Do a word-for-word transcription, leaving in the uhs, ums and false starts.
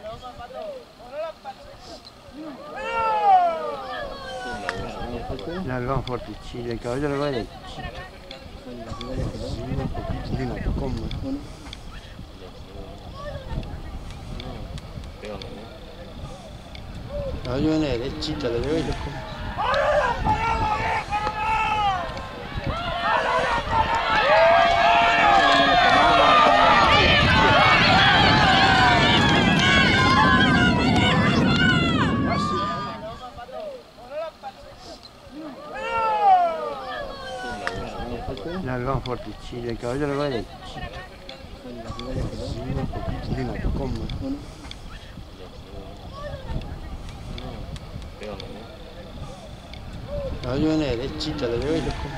No, lo vamos fuerte, sí, el caballo lo va derecho. Digo, ¿cómo? El caballo viene derechito, le veo y lo como. No, lo vamos fuerte, sí, el caballo lo va derecho. Digo, ¿cómo? El caballo viene derechito, le veo y lo como.